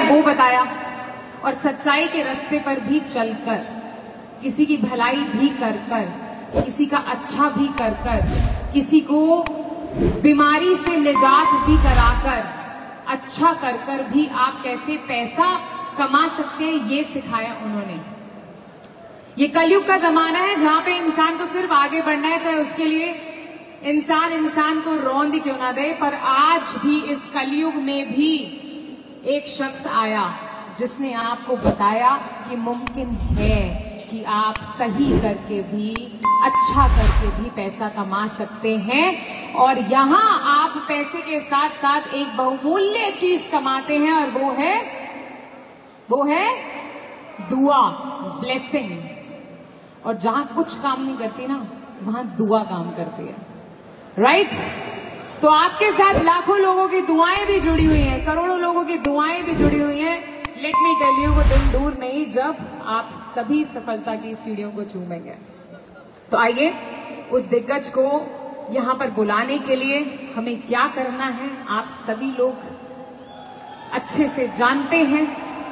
वो बताया, और सच्चाई के रास्ते पर भी चलकर, किसी की भलाई भी कर कर, किसी का अच्छा भी कर कर, किसी को बीमारी से निजात भी कराकर, अच्छा कर कर भी आप कैसे पैसा कमा सकते हैं, ये सिखाया उन्होंने। ये कलयुग का जमाना है जहां पे इंसान को सिर्फ आगे बढ़ना है, चाहे उसके लिए इंसान को रौंद क्यों ना दे। पर आज भी इस कलयुग में भी एक शख्स आया जिसने आपको बताया कि मुमकिन है कि आप सही करके भी, अच्छा करके भी पैसा कमा सकते हैं। और यहां आप पैसे के साथ साथ एक बहुमूल्य चीज कमाते हैं, और वो है दुआ, ब्लेसिंग। और जहां कुछ काम नहीं करती ना, वहां दुआ काम करती है, राइट? तो आपके साथ लाखों लोगों की दुआएं भी जुड़ी हुई हैं, करोड़ों लोगों की दुआएं भी जुड़ी हुई हैं। लेट मी टेल यू, वो दिन दूर नहीं जब आप सभी सफलता की सीढ़ियों को चूमेंगे। तो आइए उस दिग्गज को यहां पर बुलाने के लिए हमें क्या करना है, आप सभी लोग अच्छे से जानते हैं।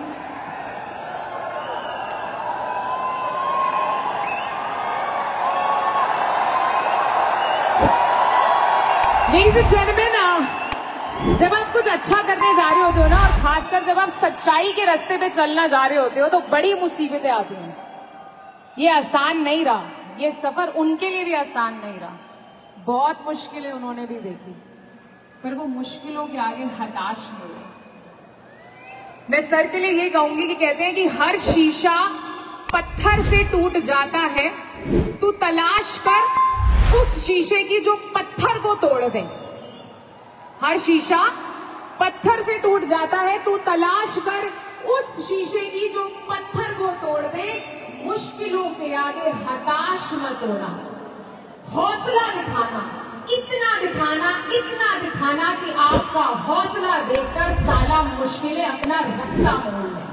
लेडीज एंड जेंटलमैन, जब आप कुछ अच्छा करने जा रहे होते हो ना, और खासकर जब आप सच्चाई के रास्ते पे चलना जा रहे होते हो, तो बड़ी मुसीबतें आती हैं। ये आसान नहीं रहा, ये सफर उनके लिए भी आसान नहीं रहा। बहुत मुश्किलें उन्होंने भी देखी, पर वो मुश्किलों के आगे हताश नहीं हुए। मैं सर के लिए ये कहूंगी कि कहते हैं कि हर शीशा पत्थर से टूट जाता है, तू तलाश कर उस शीशे की जो पत्थर को तोड़ दे। हर शीशा पत्थर से टूट जाता है, तू तलाश कर उस शीशे की जो पत्थर को तोड़ दे। मुश्किलों के आगे हताश मत होना, हौसला दिखाना, इतना दिखाना कि आपका हौसला देखकर साला मुश्किलें अपना रास्ता मोड़ लें।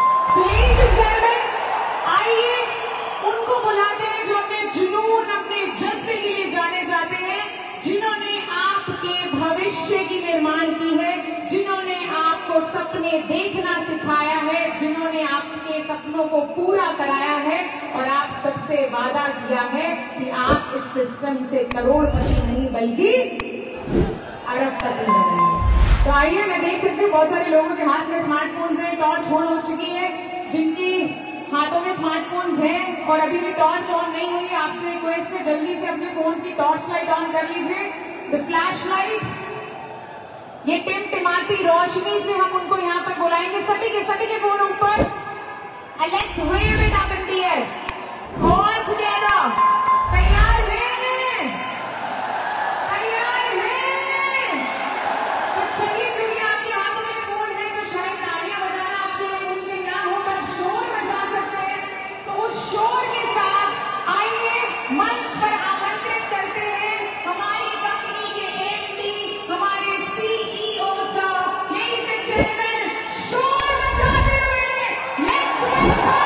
आइए उनको बुलाते हैं जो अपने जुनून, अपने जज्बे के लिए जाने जाते हैं, जिन्होंने आपके भविष्य की निर्माण की है, जिन्होंने आपको सपने देखना सिखाया है, जिन्होंने आपके सपनों को पूरा कराया है, और आप सबसे वादा किया है कि आप इस सिस्टम से करोड़पति नहीं बल्कि अरबपति बनेंगे। तो आइए, मैं देख सकती हूँ बहुत सारे लोगों के हाथ में स्मार्टफोन है, टॉर्च ऑन हो चुकी है। जिनकी हाथों में स्मार्टफोन्स हैं और अभी भी टॉर्च ऑन नहीं हुई, आपसे रिक्वेस्ट है जल्दी से अपने फोन की टॉर्च लाइट ऑन कर लीजिए, विद फ्लैश लाइट। ये टिमटिमाती रोशनी से हम उनको यहाँ पर बुलाएंगे, सभी के फोनों पर। Let's wave it up in the air all together. तैयार हैं? तैयार हैं? तो चलिए, आपके हाथों में फोन है तो शायद तालियां बजाना आपके लिए मुमकिन ना हो, पर शोर मचा सकते हैं। तो उस शोर के साथ आइए मंच पर आमंत्रित करते हैं हमारी कंपनी के एमडी, हमारे CEO sir. Ladies and gentleman, शोर मचाते हुए लेट्स वेलकम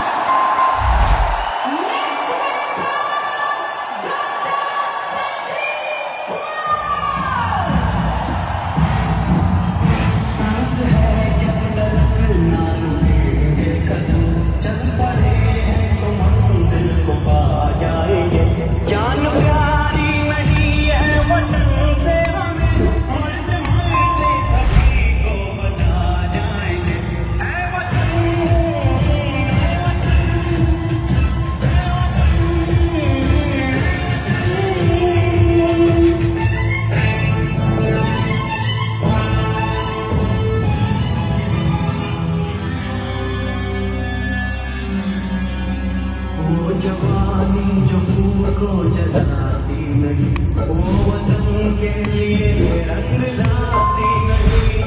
जवानी जो फूल को जलाती नहीं, वो वतन के लिए रंग लाती नहीं।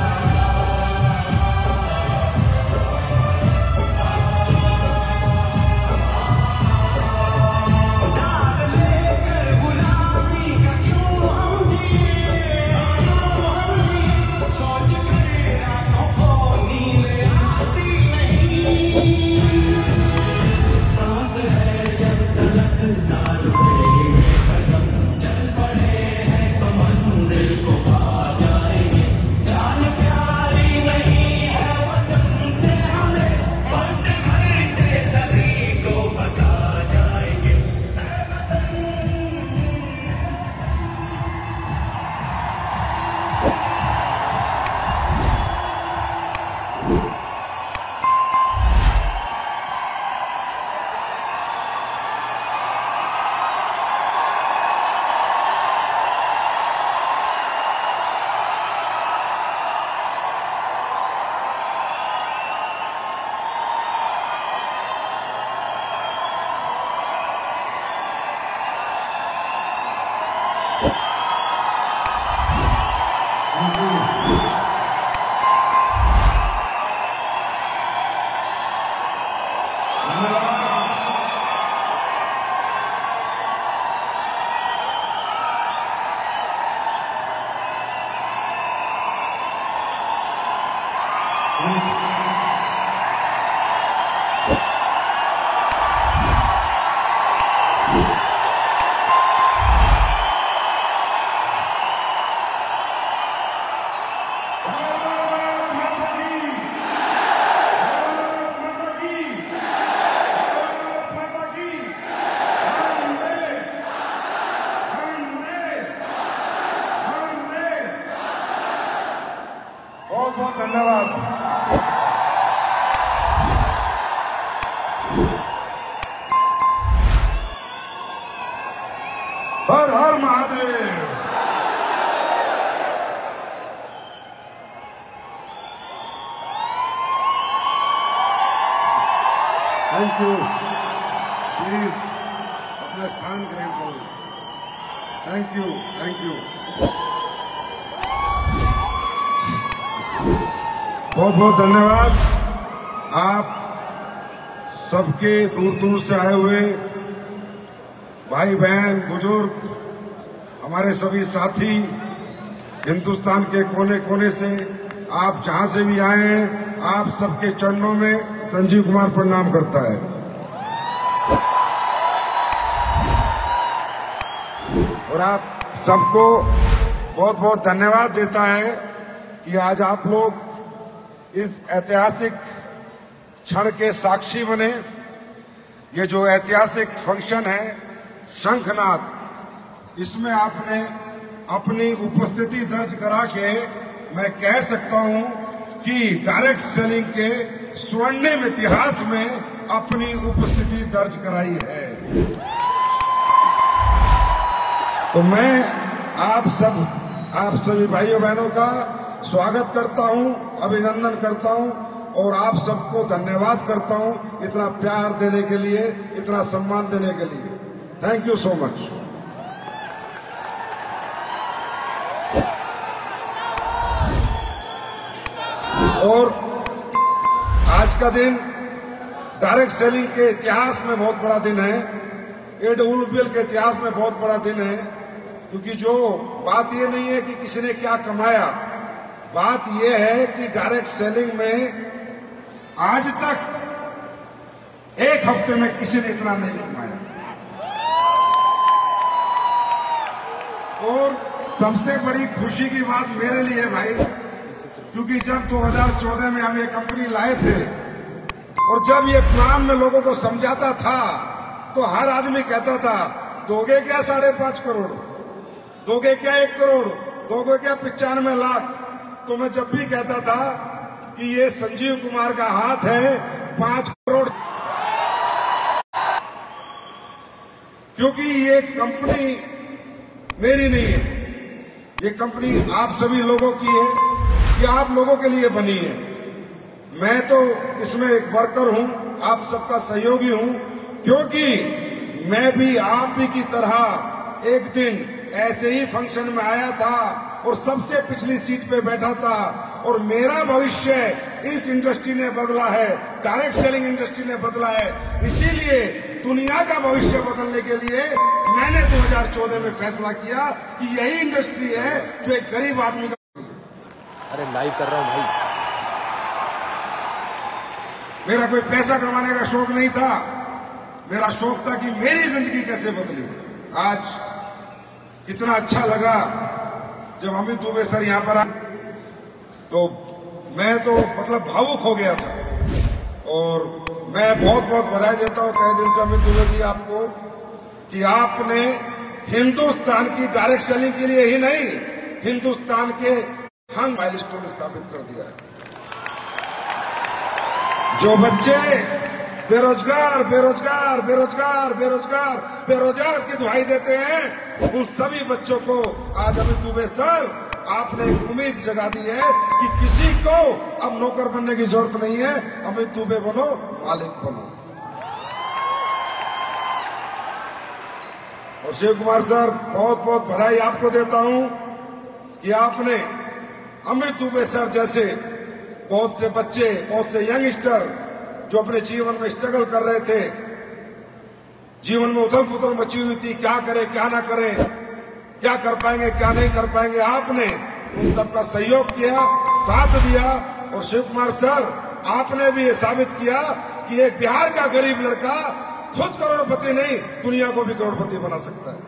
दाग लेकर गुलामी का क्यों हम जिए, सोच कर रातों को नींद आती नहीं। सांस है जब तलक ना रुके कदम, चल पड़े हैं तो मंजिल को पा जाएंगे। बहुत बहुत धन्यवाद। हर हर महादेव। Thank you. प्लीज अपना स्थान ग्रहण करो। Thank you, thank you. बहुत बहुत धन्यवाद। आप सबके दूर दूर से आए हुए भाई बहन बुजुर्ग, हमारे सभी साथी, हिंदुस्तान के कोने कोने से आप जहां से भी आए हैं, आप सबके चरणों में संजीव कुमार प्रणाम करता है। और आप सबको बहुत बहुत धन्यवाद देता है कि आज आप लोग इस ऐतिहासिक क्षण के साक्षी बने। ये जो ऐतिहासिक फंक्शन है शंखनाद, इसमें आपने अपनी उपस्थिति दर्ज करा के मैं कह सकता हूं कि डायरेक्ट सेलिंग के स्वर्णिम इतिहास में अपनी उपस्थिति दर्ज कराई है। तो मैं आप सभी भाइयों बहनों का स्वागत करता हूं, अभिनंदन करता हूं और आप सबको धन्यवाद करता हूं इतना प्यार देने के लिए, इतना सम्मान देने के लिए। Thank you so much. और आज का दिन डायरेक्ट सेलिंग के इतिहास में बहुत बड़ा दिन है, एडब्ल्यूपीएल के इतिहास में बहुत बड़ा दिन है, क्योंकि जो बात ये नहीं है कि किसी ने क्या कमाया, बात यह है कि डायरेक्ट सेलिंग में आज तक एक हफ्ते में किसी ने इतना नहीं कमाया। और सबसे बड़ी खुशी की बात मेरे लिए भाई, क्योंकि जब 2014 में हम ये कंपनी लाए थे और जब ये प्लान में लोगों को समझाता था तो हर आदमी कहता था दोगे क्या 5.5 करोड़, दोगे क्या 1 करोड़, दोगे क्या 95 लाख। तो मैं जब भी कहता था कि ये संजीव कुमार का हाथ है 5 करोड़, क्योंकि ये कंपनी मेरी नहीं है, ये कंपनी आप सभी लोगों की है, ये आप लोगों के लिए बनी है। मैं तो इसमें एक वर्कर हूं, आप सबका सहयोगी हूं, क्योंकि मैं भी आप भी की तरह एक दिन ऐसे ही फंक्शन में आया था और सबसे पिछली सीट पे बैठा था और मेरा भविष्य इस इंडस्ट्री ने बदला है, डायरेक्ट सेलिंग इंडस्ट्री ने बदला है। इसीलिए दुनिया का भविष्य बदलने के लिए मैंने 2014 में फैसला किया कि यही इंडस्ट्री है जो एक गरीब आदमी का। अरे लाइव कर रहा हूं भाई। मेरा कोई पैसा कमाने का शौक नहीं था, मेरा शौक था कि मेरी जिंदगी कैसे बदली। आज कितना अच्छा लगा जब अमित दुबे सर यहां पर आए, तो मैं तो मतलब भावुक हो गया था। और मैं बहुत बहुत बधाई देता हूं तहे दिल से अमित दुबे जी आपको कि आपने हिंदुस्तान की डायरेक्ट सेलिंग के लिए ही नहीं, हिंदुस्तान के हम माइलस्टोन स्थापित कर दिया है। जो बच्चे बेरोजगार बेरोजगार बेरोजगार बेरोजगार बेरोजगार की दुहाई देते हैं, उन सभी बच्चों को आज अमित दुबे सर आपने एक उम्मीद जगा दी है कि किसी को अब नौकर बनने की जरूरत नहीं है, अमित दुबे बनो, मालिक बनो। और शिव कुमार सर बहुत बहुत बधाई आपको देता हूं कि आपने अमित दुबे सर जैसे बहुत से बच्चे, बहुत से यंगस्टर जो अपने जीवन में स्ट्रगल कर रहे थे, जीवन में उथल पुथल मची हुई थी, क्या करें क्या ना करें, क्या कर पाएंगे क्या नहीं कर पाएंगे, आपने उन सबका सहयोग किया, साथ दिया और शिव कुमार सर, आपने भी ये साबित किया कि एक बिहार का गरीब लड़का खुद करोड़पति नहीं, दुनिया को भी करोड़पति बना सकता है।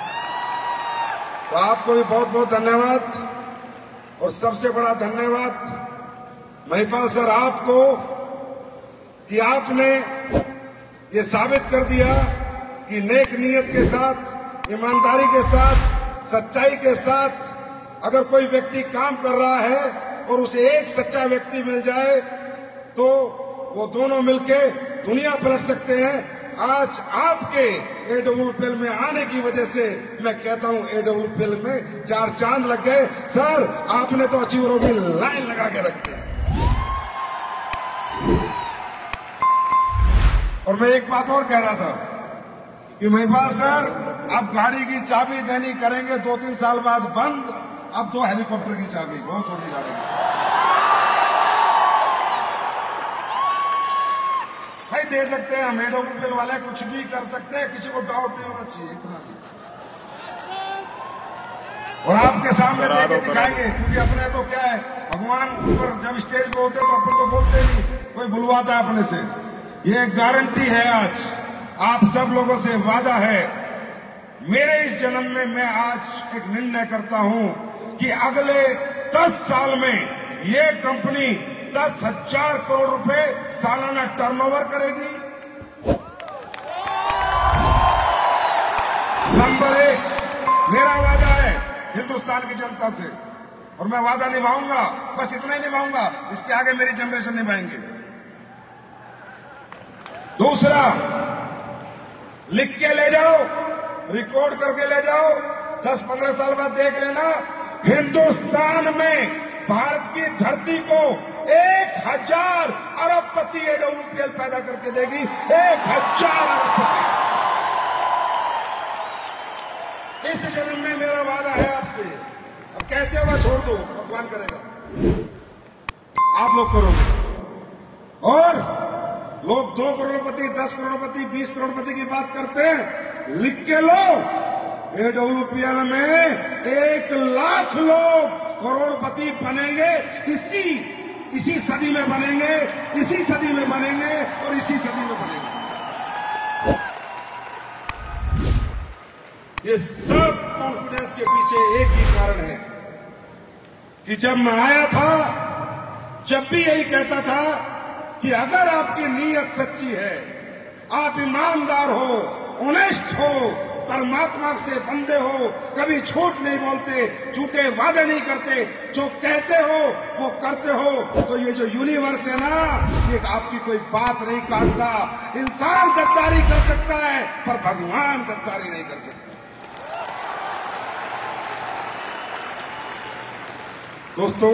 तो आपको भी बहुत बहुत धन्यवाद। और सबसे बड़ा धन्यवाद महिपाल सर आपको कि आपने ये साबित कर दिया कि नेक नीयत के साथ, ईमानदारी के साथ, सच्चाई के साथ अगर कोई व्यक्ति काम कर रहा है और उसे एक सच्चा व्यक्ति मिल जाए तो वो दोनों मिलके दुनिया पलट सकते हैं। आज आपके AWPL में आने की वजह से मैं कहता हूं AWPL में 4 चांद लग गए। सर, आपने तो अचीवरों की लाइन लगा के रखते हैं। और मैं एक बात और कह रहा था कि महिपाल सर, अब गाड़ी की चाबी देनी करेंगे 2-3 साल बाद बंद, अब 2 हेलीकॉप्टर की चाबी, बहुत होगी गाड़ी की। भाई दे सकते हैं हम, AWPL वाले कुछ भी कर सकते हैं, किसी को डाउट नहीं होना चाहिए, इतना भी। और आपके सामने देके दिखाएंगे, क्योंकि अपने तो क्या है, भगवान ऊपर जब स्टेज पे होते तो अपन तो बोलते नहीं, कोई बुलवाता है अपने से। ये गारंटी है, आज आप सब लोगों से वादा है, मेरे इस जन्म में मैं आज एक निर्णय करता हूं कि अगले 10 साल में ये कंपनी 10,000 करोड़ रुपए सालाना टर्नओवर करेगी। नंबर 1 मेरा वादा है हिंदुस्तान की जनता से, और मैं वादा निभाऊंगा, बस इतना ही निभाऊंगा, इसके आगे मेरी जनरेशन निभाएंगे। दूसरा, लिख के ले जाओ, रिकॉर्ड करके ले जाओ, 10-15 साल बाद देख लेना, हिंदुस्तान में भारत की धरती को 1000 अरबपति AWPL पैदा करके देगी। 1000 अरबपति। इस जन्म में मेरा वादा है आपसे। अब कैसे होगा छोड़ दो, भगवान करेगा, आप लोग करोगे। और लोग 2 करोड़पति, 10 करोड़पति, 20 करोड़पति की बात करते हैं, लिख के लो, AWPL में 1 लाख लोग करोड़पति बनेंगे। इसी सदी में बनेंगे, इसी सदी में बनेंगे और इसी सदी में बनेंगे। ये सब कॉन्फिडेंस के पीछे एक ही कारण है कि जब मैं आया था, जब भी यही कहता था कि अगर आपकी नीयत सच्ची है, आप ईमानदार हो, ऑनेस्ट हो, परमात्मा से बंदे हो, कभी झूठ नहीं बोलते, झूठे वादे नहीं करते, जो कहते हो वो करते हो, तो ये जो यूनिवर्स है ना, ये आपकी कोई बात नहीं काटता। इंसान गद्दारी कर सकता है पर भगवान गद्दारी नहीं कर सकता। दोस्तों,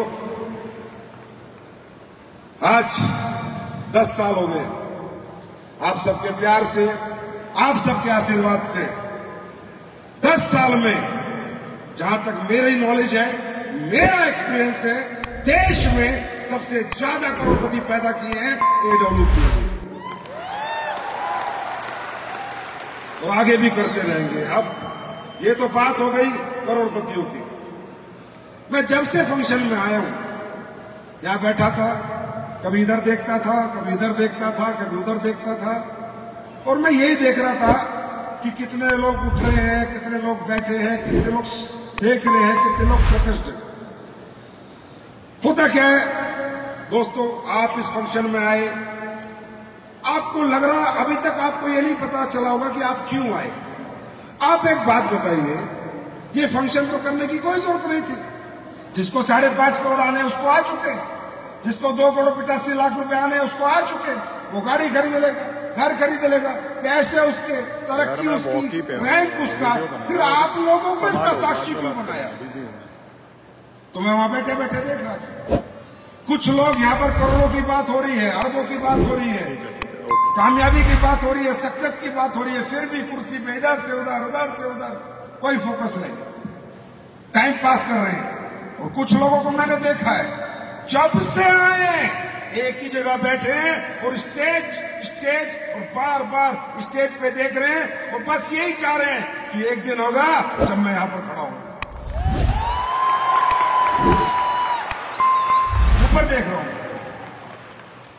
आज 10 साल हो गए, आप सबके प्यार से, आप सबके आशीर्वाद से 10 साल में जहां तक मेरी नॉलेज है, मेरा एक्सपीरियंस है, देश में सबसे ज्यादा करोड़पति पैदा किए हैं AWPL, और आगे भी करते रहेंगे। अब ये तो बात हो गई करोड़पतियों की। मैं जब से फंक्शन में आया हूं, यहां बैठा था, कभी इधर देखता था, कभी इधर देखता था, कभी उधर देखता था, और मैं यही देख रहा था कि कितने लोग उठ रहे हैं, कितने लोग बैठे हैं, कितने लोग देख रहे हैं, कितने लोग फोकस्ड हैं। होता क्या है दोस्तों, आप इस फंक्शन में आए, आपको लग रहा, अभी तक आपको ये नहीं पता चला होगा कि आप क्यों आए। आप एक बात बताइए, ये फंक्शन तो करने की कोई जरूरत नहीं थी। जिसको 5.5 करोड़ आने उसको आ चुके, जिसको 2 करोड़ 85 लाख रुपए आने उसको आ चुके, वो गाड़ी खरीद लेगा, घर खरीद लेगा, पैसे उसके, तरक्की उसकी, रैंक उसका, फिर आप लोगों को इसका साक्षी क्यों बनाया? तो मैं वहां बैठे बैठे देख रहा था, कुछ लोग यहाँ पर करोड़ों की बात हो रही है, अरबों की बात हो रही है, कामयाबी की बात हो रही है, सक्सेस की बात हो रही है, फिर भी कुर्सी पे इधर से उधर, उधर से उधर, कोई फोकस नहीं, टाइम पास कर रहे हैं। और कुछ लोगों को मैंने देखा है, जब से आए एक ही जगह बैठे हैं और स्टेज और बार बार स्टेज पे देख रहे हैं, और बस यही चाह रहे हैं कि एक दिन होगा जब मैं यहां पर खड़ा हूंगा। ऊपर देख रहा हूं,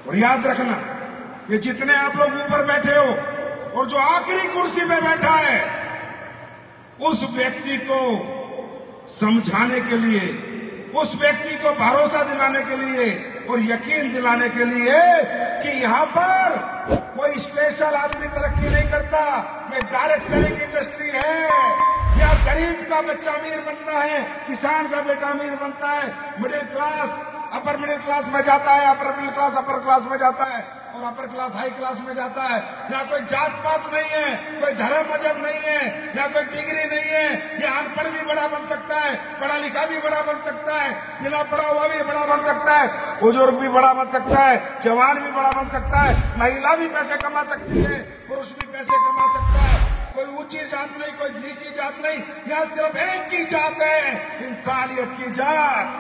और याद रखना, ये जितने आप लोग ऊपर बैठे हो और जो आखिरी कुर्सी पे बैठा है, उस व्यक्ति को समझाने के लिए, उस व्यक्ति को भरोसा दिलाने के लिए और यकीन दिलाने के लिए कि यहां पर कोई स्पेशल आदमी तरक्की नहीं करता, ये डायरेक्ट सेलिंग इंडस्ट्री है। यहाँ गरीब का बच्चा अमीर बनता है, किसान का बेटा अमीर बनता है, middle class upper middle class में जाता है, upper middle class upper class में जाता है और अपर क्लास हाई क्लास में जाता है। यहाँ कोई जात पात नहीं है, कोई धर्म मजहब नहीं है, यहाँ कोई डिग्री नहीं है। यहाँ अनपढ़ भी बड़ा बन सकता है, पढ़ा लिखा भी बड़ा बन सकता है, बिना पढ़ा हुआ भी बड़ा बन सकता है, बुजुर्ग भी बड़ा बन सकता है, जवान भी बड़ा बन सकता है, महिला भी पैसे कमा सकती है, पुरुष भी पैसे कमा सकता है। कोई ऊंची जात नहीं, कोई नीची जात नहीं, यहाँ सिर्फ एक ही जात है, इंसानियत की जात।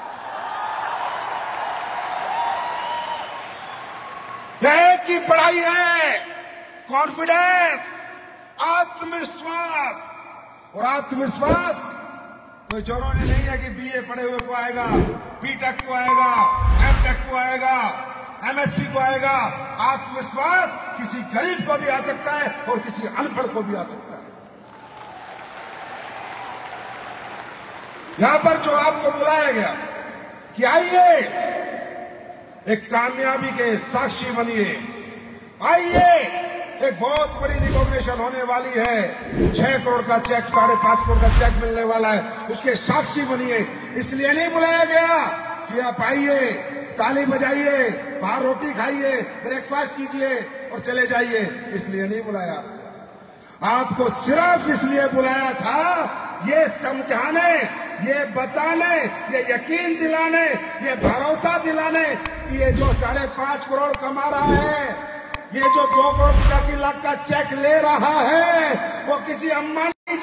एक ही पढ़ाई है, कॉन्फिडेंस, आत्मविश्वास। और आत्मविश्वास कोई जरूरी नहीं है कि बीए पढ़े हुए को आएगा, बीटेक को आएगा, एमटेक को आएगा, एमएससी को आएगा। आत्मविश्वास किसी गरीब को भी आ सकता है और किसी अनपढ़ को भी आ सकता है। यहां पर जो आपको बुलाया गया कि आइए एक कामयाबी के साक्षी बनिए, आइए एक बहुत बड़ी रिकॉग्निशन होने वाली है, 6 करोड़ का चेक, 5.5 करोड़ का चेक मिलने वाला है, उसके साक्षी बनिए। इसलिए नहीं बुलाया गया कि आप आइए, ताली बजाइए, बाहर रोटी खाइए, ब्रेकफास्ट कीजिए और चले जाइए, इसलिए नहीं बुलाया। आपको सिर्फ इसलिए बुलाया था ये समझाने, ये बताने, ये यकीन दिलाने, ये भरोसा दिलाने कि ये जो 5.5 करोड़ कमा रहा है, ये जो 2 करोड़ 85 लाख का चेक ले रहा है, वो किसी अंबानी।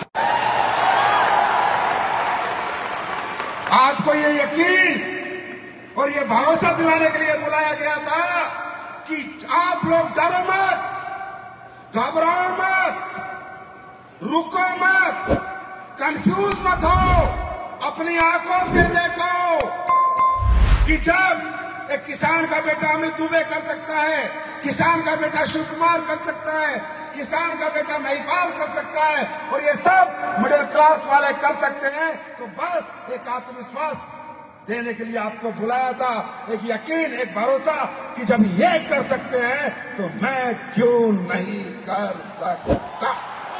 आपको ये यकीन और ये भरोसा दिलाने के लिए बुलाया गया था कि आप लोग डरो मत, घबराओ मत, रुको मत, कंफ्यूज मत हो, अपनी आंखों से देखो कि जब एक किसान का बेटा अमित दुबे कर सकता है, किसान का बेटा शिव कुमार कर सकता है, किसान का बेटा महिपाल कर सकता है और ये सब मिडिल क्लास वाले कर सकते हैं, तो बस एक आत्मविश्वास देने के लिए आपको बुलाया था, एक यकीन, एक भरोसा कि जब ये कर सकते हैं तो मैं क्यों नहीं कर सकता।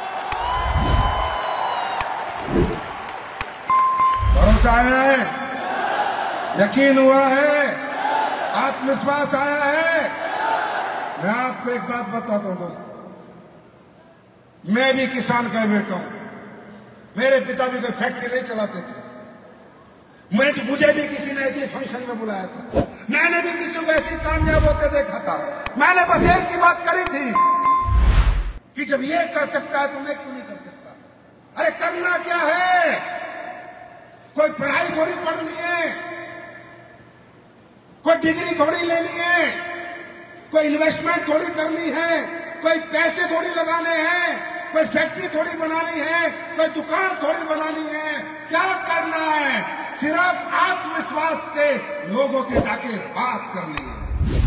भरोसा आया है, यकीन हुआ है, आत्मविश्वास आया है। मैं आपको एक बात बताता हूं दोस्तों, मैं भी किसान का बेटा हूं। मेरे पिता भी कोई फैक्ट्री नहीं चलाते थे, मुझे भी किसी ने ऐसे फंक्शन में बुलाया था, मैंने भी किसी को ऐसे कामयाब होते देखा था। मैंने बस एक ही बात करी थी कि जब ये कर सकता है तो मैं क्यों नहीं कर सकता। अरे करना क्या है, कोई पढ़ाई थोड़ी पढ़नी है, कोई डिग्री थोड़ी लेनी है, कोई इन्वेस्टमेंट थोड़ी करनी है, कोई पैसे थोड़ी लगाने हैं, कोई फैक्ट्री थोड़ी बनानी है, कोई दुकान थोड़ी बनानी है। क्या करना है, सिर्फ आत्मविश्वास से लोगों से जाके बात करनी है।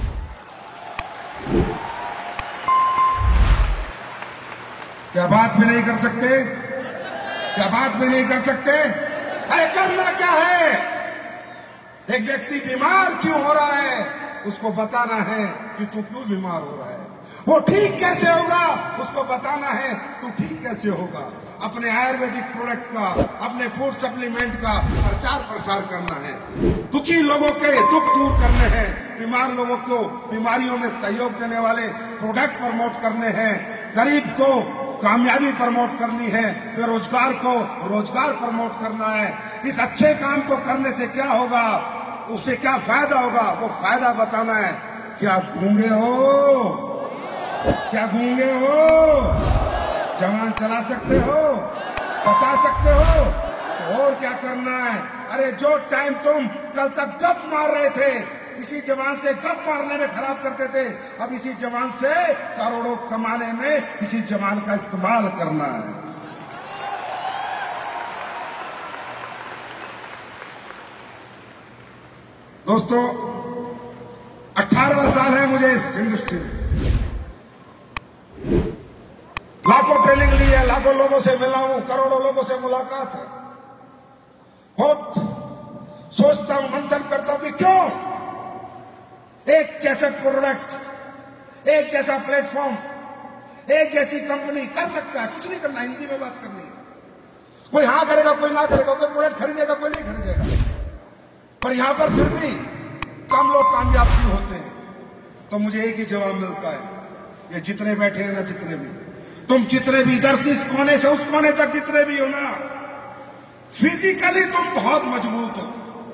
क्या बात भी नहीं कर सकते, क्या बात भी नहीं कर सकते। अरे करना क्या है, एक व्यक्ति बीमार क्यों हो रहा है उसको बताना है कि तू क्यों बीमार हो रहा है, वो ठीक कैसे होगा उसको बताना है तू ठीक कैसे होगा। अपने आयुर्वेदिक प्रोडक्ट का, अपने फूड सप्लीमेंट का प्रचार प्रसार करना है, दुखी लोगों के दुख दूर करने हैं, बीमार लोगों को बीमारियों में सहयोग देने वाले प्रोडक्ट प्रमोट करने हैं, गरीब को कामयाबी प्रमोट करनी है, बेरोजगार को रोजगार प्रमोट करना है। इस अच्छे काम को करने से क्या होगा, उससे क्या फायदा होगा, वो फायदा बताना है। क्या गूंगे हो, क्या गूंगे हो, जवान चला सकते हो, बता सकते हो, तो और क्या करना है। अरे जो टाइम तुम कल तक गप मार रहे थे, इसी जवान से गप मारने में खराब करते थे, अब इसी जवान से करोड़ों कमाने में इसी जवान का इस्तेमाल करना है। दोस्तों 18वां साल है मुझे इस इंडस्ट्री में, लाखों ट्रेनिंग ली है, लाखों लोगों से मिला हूं, करोड़ों लोगों से मुलाकात है। बहुत सोचता हूं, मंथन करता हूं कि क्यों एक जैसा प्रोडक्ट, एक जैसा प्लेटफॉर्म, एक जैसी कंपनी कर सकता है। कुछ नहीं करना, हिंदी में बात करनी है। कोई हाँ करेगा, कोई ना करेगा, कोई प्रोडक्ट खरीदेगा, कोई नहीं खरीदेगा, पर यहां पर फिर भी कम लोग कामयाब क्यों होते हैं? तो मुझे एक ही जवाब मिलता है, ये जितने बैठे हैं ना, जितने भी तुम, जितने भी इधर से इस कोने से उस कोने तक जितने भी हो ना, फिजिकली तुम बहुत मजबूत हो।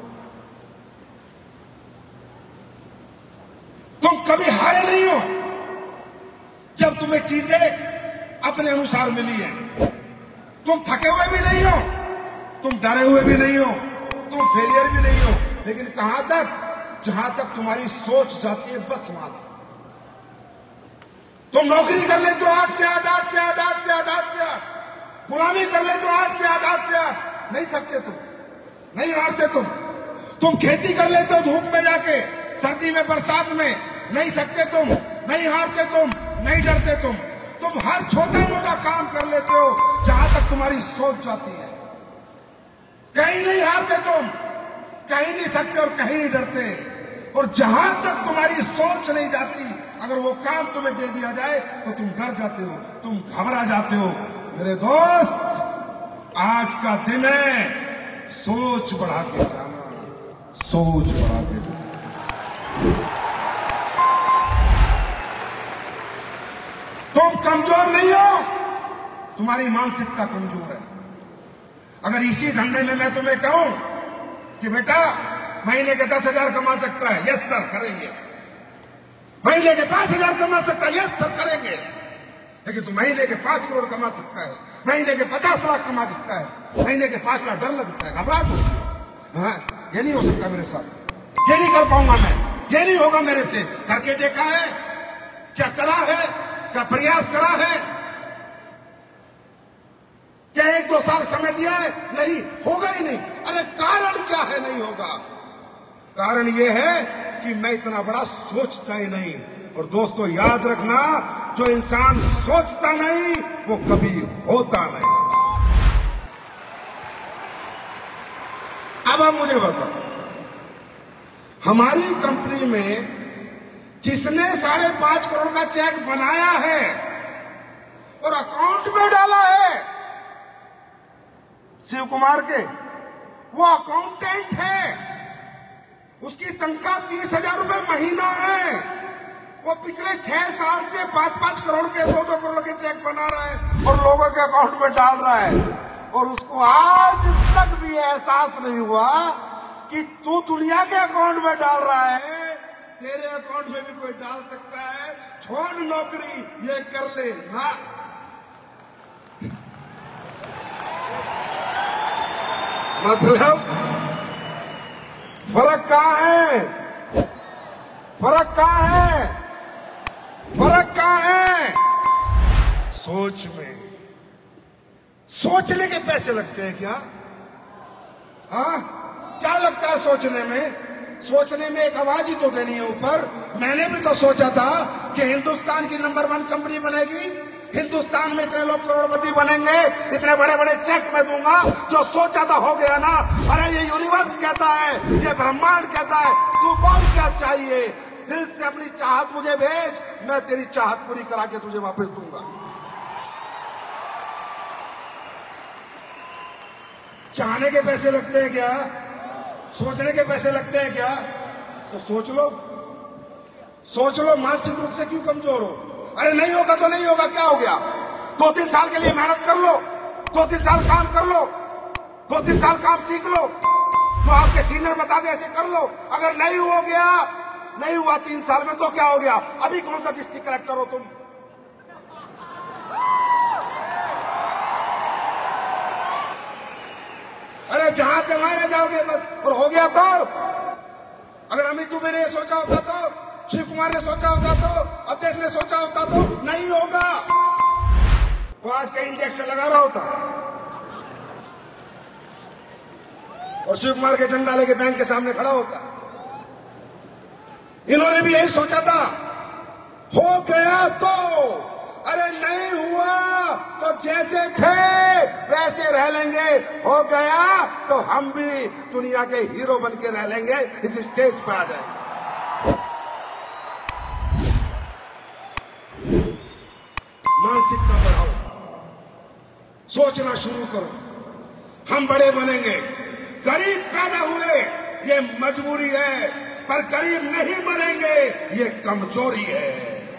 तुम कभी हारे नहीं हो जब तुम्हें चीजें अपने अनुसार मिली है। तुम थके हुए भी नहीं हो, तुम डरे हुए भी नहीं हो, तुम फेलियर भी नहीं हो, लेकिन कहां तक? जहां तक तुम्हारी सोच जाती है, बस वहां तक। तुम नौकरी कर ले तो 8 से 8, 8 से 8, 8 से 8, 8 से 8, गुलामी कर ले तो 8 से 8, 8 से 8, नहीं थकते तुम, नहीं हारते तुम खेती कर लेते हो धूप में जाके, सर्दी में, बरसात में, नहीं थकते तुम, नहीं हारते तुम, नहीं डरते तुम हर छोटा मोटा काम कर लेते हो जहां तक तुम्हारी सोच जाती है। कहीं नहीं हारते तुम, कहीं नहीं थकते और कहीं नहीं डरते। और जहां तक तुम्हारी सोच नहीं जाती, अगर वो काम तुम्हें दे दिया जाए तो तुम डर जाते हो, तुम घबरा जाते हो। मेरे दोस्त, आज का दिन है सोच बढ़ा के जाना, सोच बढ़ा के जाना। तुम कमजोर नहीं हो, तुम्हारी मानसिकता कमजोर है। अगर इसी धंधे में मैं तुम्हें कहूं कि बेटा महीने के 10,000 कमा सकता है, यस सर करेंगे। महीने के 5,000 कमा सकता है, यस सर करेंगे। लेकिन तू महीने के 5 करोड़ कमा सकता है, महीने के 50 लाख कमा सकता है, महीने के 5 लाख, डर लगता है, घबराहट होती है। हाँ, ये नहीं हो सकता मेरे साथ, ये नहीं कर पाऊंगा मैं, ये नहीं होगा मेरे से। करके देखा है, क्या करा है, क्या प्रयास करा है, क्या 1-2 साल समय दिया है? नहीं, होगा ही नहीं। अरे कारण क्या है नहीं होगा? कारण ये है कि मैं इतना बड़ा सोचता ही नहीं। और दोस्तों याद रखना, जो इंसान सोचता नहीं वो कभी होता नहीं। अब आप मुझे बताओ, हमारी कंपनी में जिसने 5.5 करोड़ का चेक बनाया है और अकाउंट में डाला है, शिव कुमार के, वो अकाउंटेंट है, उसकी तनख्वाह 30,000 रुपए महीना है। वो पिछले 6 साल से 5-5 करोड़ के, 2-2 करोड़ के चेक बना रहा है और लोगों के अकाउंट में डाल रहा है। और उसको आज तक भी एहसास नहीं हुआ कि तू दुनिया के अकाउंट में डाल रहा है, तेरे अकाउंट में भी कोई डाल सकता है। छोड़ नौकरी, ये कर ले ना। मतलब फर्क कहां है? फर्क कहां है? फर्क कहां है? सोच में। सोचने के पैसे लगते हैं क्या? हाँ, क्या लगता है सोचने में? सोचने में एक आवाज ही तो देनी है ऊपर। मैंने भी तो सोचा था कि हिंदुस्तान की नंबर 1 कंपनी बनेगी, हिंदुस्तान में इतने लोग करोड़पति बनेंगे, इतने बड़े बड़े चेक मैं दूंगा। जो सोचा था हो गया ना। अरे ये यूनिवर्स कहता है, ये ब्रह्मांड कहता है, तू बोल क्या चाहिए, दिल से अपनी चाहत मुझे भेज, मैं तेरी चाहत पूरी करा के तुझे वापस दूंगा। चाहने के पैसे लगते हैं क्या? सोचने के पैसे लगते हैं क्या? तो सोच लो, सोच लो। मानसिक रूप से क्यों कमजोर हो? अरे नहीं होगा तो नहीं होगा, क्या हो गया? 2-3 साल के लिए मेहनत कर लो, 2-3 साल काम कर लो, 2-3 साल काम सीख लो, जो आपके सीनियर बता दे ऐसे कर लो। अगर नहीं हो गया, नहीं हुआ 3 साल में, तो क्या हो गया? अभी कौन सा डिस्ट्रिक्ट कलेक्टर हो तुम? अरे जहां के वहां रह जाओगे बस। और हो गया तो? अगर अमित दुबे ने सोचा होता तो, शिव कुमार ने सोचा होता तो, अध्यक्ष ने सोचा होता तो नहीं होगा। वो आज का इंजेक्शन लगा रहा होता और शिव कुमार के डंडा लेके बैंक के सामने खड़ा होता। इन्होंने भी यही सोचा था, हो गया तो, अरे नहीं हुआ तो जैसे थे वैसे रह लेंगे, हो गया तो हम भी दुनिया के हीरो बन के रह लेंगे, इस स्टेज पे आ जाएंगे। मानसिकता बढ़ाओ, सोचना शुरू करो, हम बड़े बनेंगे। गरीब पैदा हुए ये मजबूरी है, पर गरीब नहीं मरेंगे ये कमजोरी है।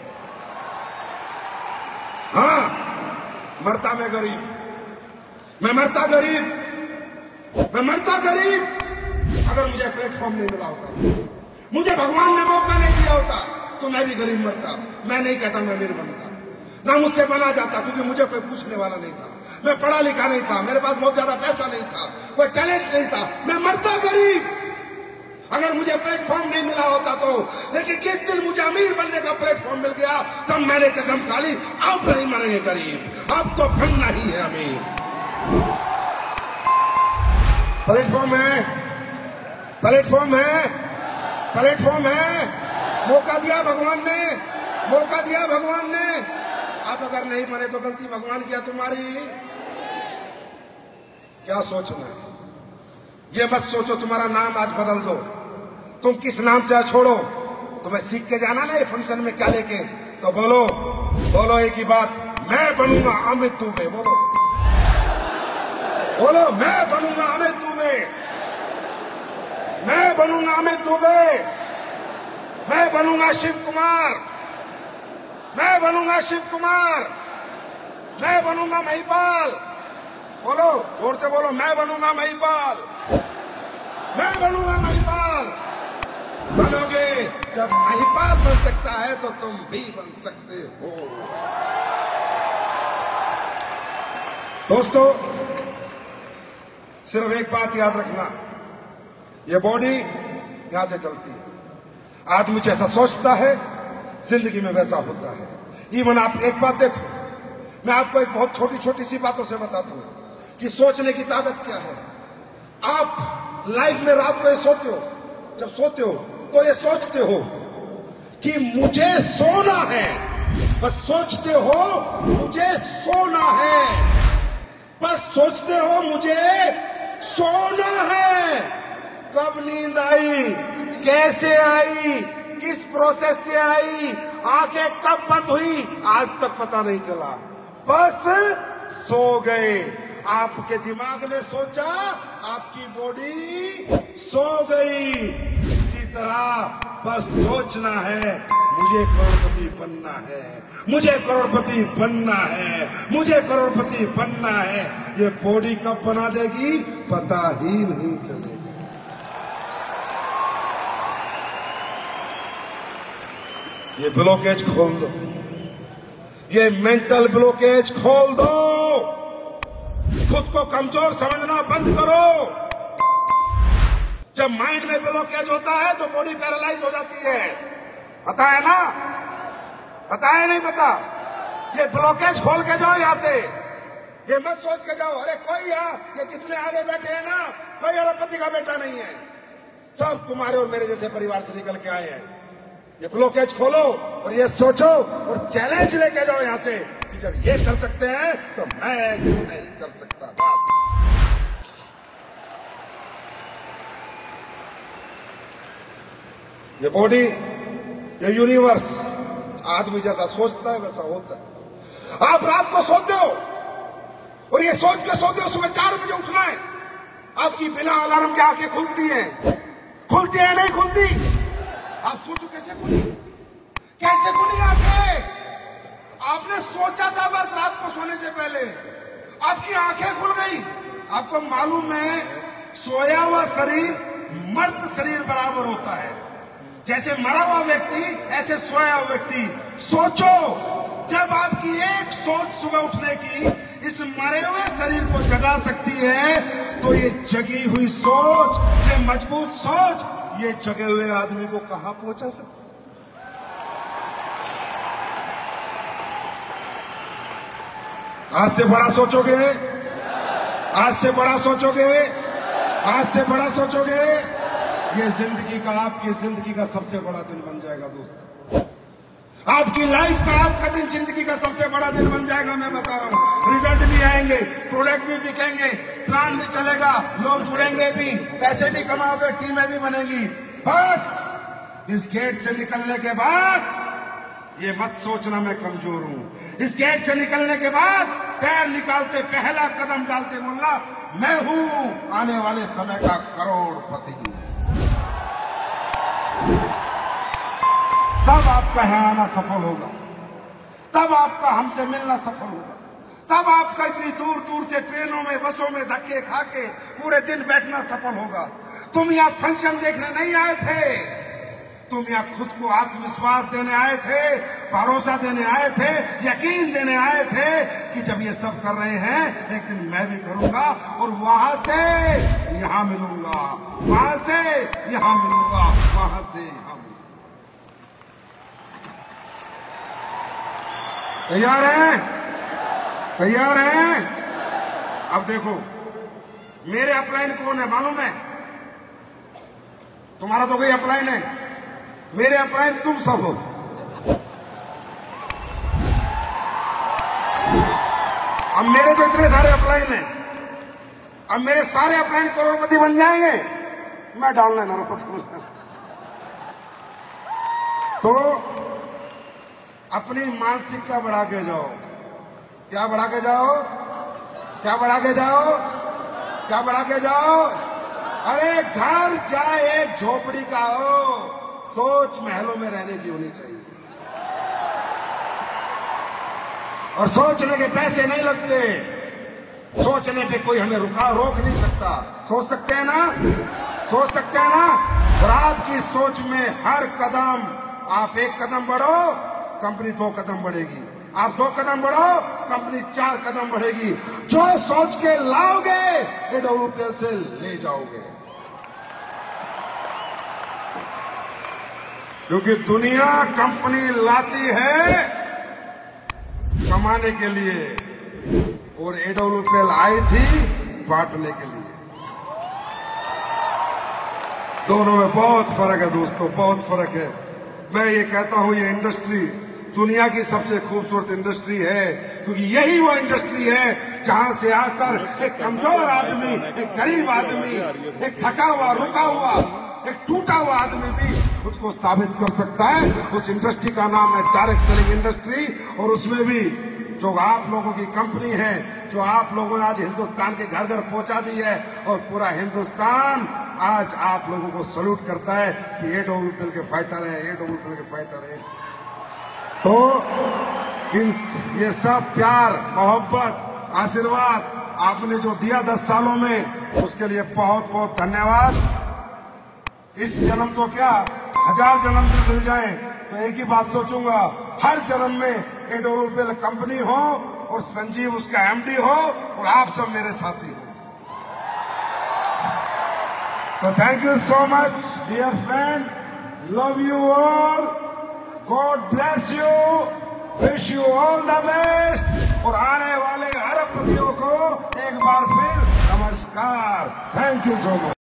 हाँ, मरता मैं गरीब, मैं मरता गरीब, मैं मरता गरीब अगर मुझे प्लेटफॉर्म नहीं मिला होता, मुझे भगवान ने मौका नहीं दिया होता तो मैं भी गरीब मरता। मैं नहीं कहता मैं अमीर बनता, ना मुझसे बना जाता, क्योंकि मुझे कोई पूछने वाला नहीं था, मैं पढ़ा लिखा नहीं था, मेरे पास बहुत ज्यादा पैसा नहीं था, कोई टैलेंट नहीं था, मैं मरता गरीब अगर मुझे प्लेटफॉर्म नहीं मिला होता तो। लेकिन जिस दिन मुझे अमीर बनने का प्लेटफॉर्म मिल गया तब मैंने कसम खा ली, अब नहीं मरेंगे गरीब, अब तो बनना ही है अमीर। प्लेटफॉर्म है, प्लेटफॉर्म है, प्लेटफॉर्म है, मौका दिया भगवान ने, मौका दिया भगवान ने। आप अगर नहीं मरे तो गलती भगवान की है तुम्हारी। क्या सोचना है, ये मत सोचो तुम्हारा नाम आज बदल दो, तुम किस नाम से छोड़ो। तुम्हें सीख के जाना ना ये फंक्शन में क्या लेके, तो बोलो, बोलो एक ही बात, मैं बनूंगा अमित दुबे। बोलो, बोलो, मैं बनूंगा अमित दुबे, मैं बनूंगा अमित दुबे, मैं बनूंगा शिव कुमार, मैं बनूंगा शिव कुमार, मैं बनूंगा महिपाल। बोलो, जोर से बोलो, मैं बनूंगा महिपाल, मैं बनूंगा महिपाल। बनोगे, जब महिपाल बन सकता है तो तुम भी बन सकते हो। दोस्तों, सिर्फ एक बात याद रखना, ये बॉडी यहां से चलती है, आदमी जैसा सोचता है जिंदगी में वैसा होता है। इवन आप एक बात देखो, मैं आपको एक बहुत छोटी छोटी सी बातों से बताता हूं कि सोचने की ताकत क्या है। आप लाइफ में रात को ये सोते हो, जब सोते हो तो ये सोचते हो कि मुझे सोना है, बस सोचते हो मुझे सोना है, बस सोचते हो मुझे सोना है। कब नींद आई, कैसे आई, किस प्रोसेस से आई, आंखें कब बंद हुई, आज तक पता नहीं चला, बस सो गए। आपके दिमाग ने सोचा, आपकी बॉडी सो गई। इसी तरह बस सोचना है, मुझे करोड़पति बनना है, मुझे करोड़पति बनना है, मुझे करोड़पति बनना है। ये बॉडी कब बना देगी पता ही नहीं चलेगा। ये ब्लॉकेज खोल दो, ये मेंटल ब्लॉकेज खोल दो, खुद को कमजोर समझना बंद करो। जब माइंड में ब्लॉकेज होता है तो बॉडी पैरालाइज हो जाती है, पता है ना, पता है नहीं पता। ये ब्लॉकेज खोल के जाओ यहां से, ये मत सोच के जाओ अरे कोई ये जितने आगे बैठे हैं ना, कोई अरबपति का बेटा नहीं है, सब तुम्हारे और मेरे जैसे परिवार से निकल के आए हैं। ये ब्लॉकेज खोलो और ये सोचो और चैलेंज लेके जाओ यहां से कि जब ये कर सकते हैं तो मैं क्यों नहीं कर सकता। बस ये बॉडी, ये यूनिवर्स आदमी जैसा सोचता है वैसा होता है। आप रात को सोते हो और ये सोच के सोते हो सुबह 4 बजे उठना है, आपकी बिना अलार्म के आंखें खुलती हैं, खुलती है नहीं खुलती? आप सोचो कैसे खुली, कैसे खुली आंखें? आपने सोचा था बस रात को सोने से पहले, आपकी आंखें खुल गई। आपको मालूम है सोया हुआ शरीर मर्द शरीर बराबर होता है, जैसे मरा हुआ व्यक्ति ऐसे सोया हुआ व्यक्ति। सोचो, जब आपकी एक सोच सुबह उठने की इस मरे हुए शरीर को जगा सकती है, तो ये जगी हुई सोच, ये मजबूत सोच, ये जगे हुए आदमी को कहां पहुंचा सकती? आज से बड़ा सोचोगे, आज से बड़ा सोचोगे, आज से बड़ा सोचोगे, ये जिंदगी का, आपकी जिंदगी का सबसे बड़ा दिन बन जाएगा दोस्त। आपकी लाइफ का, आपका दिन जिंदगी का सबसे बड़ा दिन बन जाएगा। मैं बता रहा हूँ, रिजल्ट भी आएंगे, प्रोडक्ट भी बिकेंगे, प्लान भी चलेगा, लोग जुड़ेंगे भी, पैसे भी कमाओगे, टीमें भी बनेगी। बस इस गेट से निकलने के बाद ये मत सोचना मैं कमजोर हूं। इस गेट से निकलने के बाद पैर निकालते, पहला कदम डालते बोलना, मैं हूं आने वाले समय का करोड़पति। तब आपका यहाँ आना सफल होगा, तब आपका हमसे मिलना सफल होगा, तब आपका इतनी दूर दूर से ट्रेनों में, बसों में धक्के खा के पूरे दिन बैठना सफल होगा। तुम यहाँ फंक्शन देखने नहीं आए थे, तुम यहाँ खुद को आत्मविश्वास देने आए थे, भरोसा देने आए थे, यकीन देने आए थे कि जब ये सब कर रहे हैं एक दिन मैं भी करूंगा और वहां से यहां मिलूंगा, वहां से यहां मिलूंगा, वहां से यहां मिलूंगा। तैयार हैं? तैयार हैं? अब देखो, मेरे अपलाइन कौन है मालूम है? तुम्हारा तो कोई अपलाइन है, मेरे अपलाइन तुम सब हो। अब मेरे तो इतने सारे अपलाइन हैं, अब मेरे सारे अपलाइन करोड़पति बन जाएंगे, मैं डालना नरोपति। तो अपनी मानसिकता बढ़ा के जाओ। क्या बढ़ा के जाओ? क्या बढ़ा के जाओ? क्या बढ़ा के जाओ? अरे घर चाहे झोपड़ी का हो, सोच महलों में रहने की होनी चाहिए। और सोचने के पैसे नहीं लगते, सोचने पे कोई हमें रोक नहीं सकता। सोच सकते हैं ना? सोच सकते हैं ना? और आपकी सोच में हर कदम, आप एक कदम बढ़ो, कंपनी 2 कदम बढ़ेगी। आप 2 कदम बढ़ो, कंपनी 4 कदम बढ़ेगी। जो सोच के लाओगे AWPL से ले जाओगे। क्योंकि दुनिया कंपनी लाती है कमाने के लिए और AWPL आई थी बांटने के लिए। दोनों में बहुत फर्क है दोस्तों, बहुत फर्क है। मैं ये कहता हूं, ये इंडस्ट्री दुनिया की सबसे खूबसूरत इंडस्ट्री है, क्योंकि यही वो इंडस्ट्री है जहां से आकर एक कमजोर आदमी, एक गरीब आदमी, एक थका हुआ, रुका हुआ, एक टूटा हुआ आदमी भी खुद को साबित कर सकता है। उस इंडस्ट्री का नाम है डायरेक्ट सेलिंग इंडस्ट्री। और उसमें भी जो आप लोगों की कंपनी है, जो आप लोगों ने आज हिंदुस्तान के घर घर पहुंचा दी है, और पूरा हिंदुस्तान आज आप लोगों को सल्यूट करता है कि AWPL के फाइटर हैं, AWPL के फाइटर हैं। तो ये सब प्यार, मोहब्बत, आशीर्वाद आपने जो दिया 10 सालों में, उसके लिए बहुत बहुत धन्यवाद। इस जन्म तो क्या, 1000 जन्म भी मिल जाए तो एक ही बात सोचूंगा, हर जन्म में AWPL कंपनी हो और संजीव उसका MD हो और आप सब मेरे साथी हो। तो thank you so much dear friend, love you all, God bless you, wish you all the best. और आने वाले अरबपतियों को एक बार फिर नमस्कार। Thank you so much.